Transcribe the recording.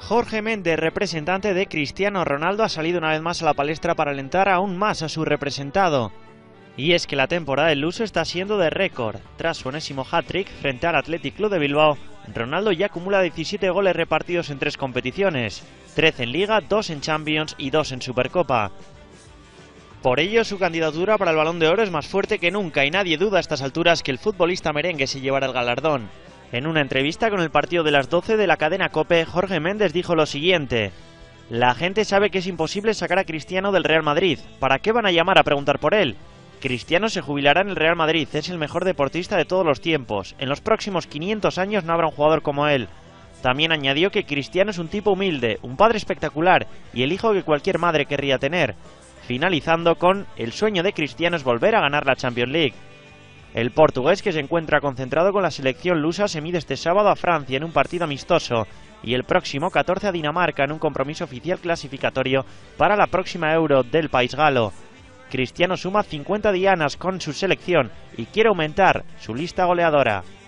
Jorge Méndez, representante de Cristiano Ronaldo, ha salido una vez más a la palestra para alentar aún más a su representado. Y es que la temporada del luso está siendo de récord. Tras su enésimo hat-trick frente al Athletic Club de Bilbao, Ronaldo ya acumula 17 goles repartidos en 3 competiciones, 13 en Liga, 2 en Champions y 2 en Supercopa. Por ello, su candidatura para el Balón de Oro es más fuerte que nunca y nadie duda a estas alturas que el futbolista merengue se llevará el galardón. En una entrevista con el partido de las 12 de la cadena COPE, Jorge Méndez dijo lo siguiente: "La gente sabe que es imposible sacar a Cristiano del Real Madrid. ¿Para qué van a llamar a preguntar por él? Cristiano se jubilará en el Real Madrid, es el mejor deportista de todos los tiempos. En los próximos 500 años no habrá un jugador como él". También añadió que Cristiano es un tipo humilde, un padre espectacular y el hijo que cualquier madre querría tener. Finalizando con: "El sueño de Cristiano es volver a ganar la Champions League". El portugués, que se encuentra concentrado con la selección lusa, se mide este sábado a Francia en un partido amistoso y el próximo 14 a Dinamarca en un compromiso oficial clasificatorio para la próxima Euro del país galo. Cristiano suma 50 dianas con su selección y quiere aumentar su lista goleadora.